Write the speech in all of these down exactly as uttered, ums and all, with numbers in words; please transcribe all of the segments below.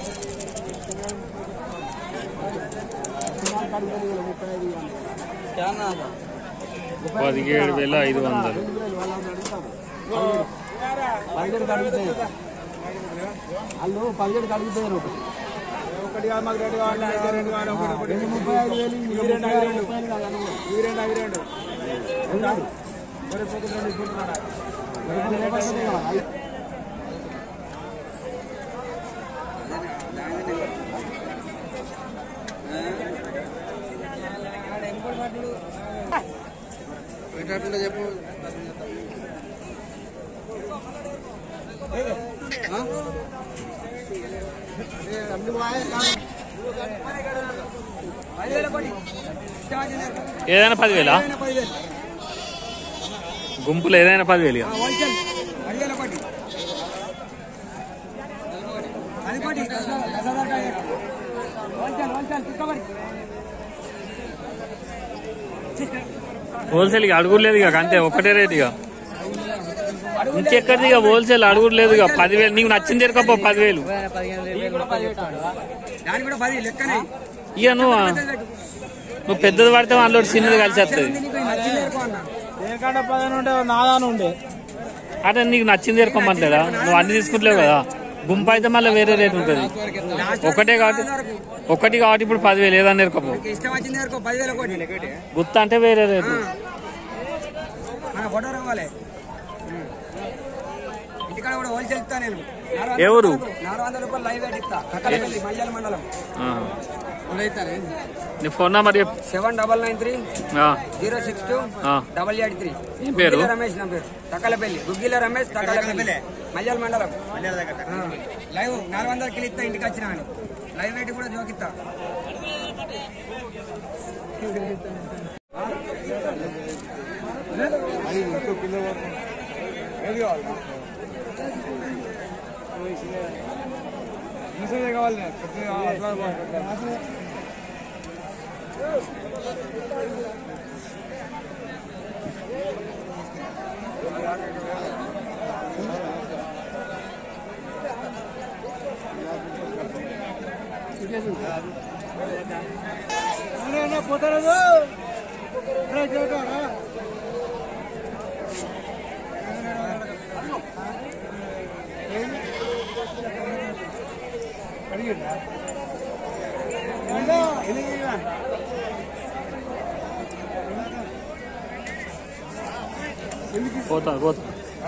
పదిహేడు వేల ఐదు వందలు పదిహేడు కడుగుతాయి వాళ్ళు పదిహేడు కడుగుతారు ఒకటి మాకు రెండు కావాలి రెండు కావాలి ముప్పై ఐదు వేలు రెండు రెండు రెండు అవి రెండు చెప్పు ఏదైనా పదివేలా గుంపులు ఏదైనా పదివేలు హోల్సేల్ ఇక అడుగులేదు ఇక అంతే ఒకటే రేట్ ఇక ఇంకెక్కడిది ఇక హోల్సేల్ అడుగులేదు ఇక పదివేలు నీకు నచ్చింది ఎరకపో పదివేలు ఇక నువ్వు నువ్వు పెద్దది పడితే అందులో చిన్నది కలిసి వస్తుంది అంటే నీకు నచ్చింది ఎరకమంటలేదా నువ్వు అన్ని తీసుకుంటలేవు కదా గుంపు అయితే మళ్ళీ వేరే రేట్ ఉంటుంది ఒకటే కాబట్టి ఒకటి కాబట్టి ఇప్పుడు పదివేలు ఏదన్నా ఎరకపో గుత్త అంటే వేరే రేటు ఎవరు నీ ఫోన్ నెంబర్ చెప్పు seven double nine three zero six two double eight three పేరు రమేష్ నా పేరు తక్కలపల్లి గుగ్గిల రమేష్ తక్కలపల్లి మల్యాల మండలం లైవ్ నాలుగు వందల కిలో ఇస్తా ఇంటికి వచ్చిన లైవ్ వెయిట్ కూడా జోకిస్తా కావాలి పోతారు పోతా పోతా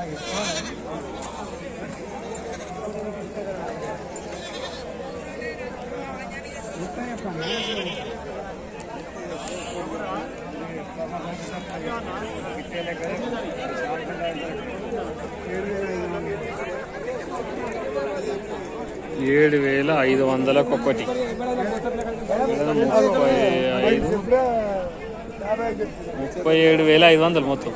ఏడు వేల ఐదు వందలకు ఒకటి ముప్పై ఐదు ముప్పై ఏడు వేల ఐదు వందలు మొత్తం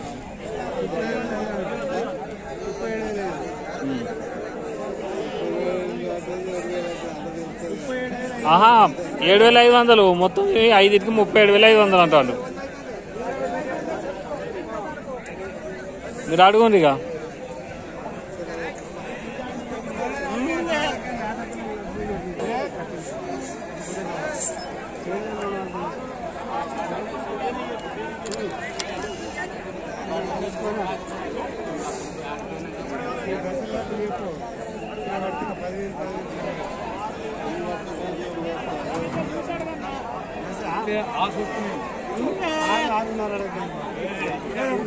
ఆహా ఏడు వేల ఐదు వందలు మొత్తం ఐదుకి ముప్పై ఏడు వేల ఐదు వందలు అంటారు మీరు అడుగుంది ఇక ఆరున్నర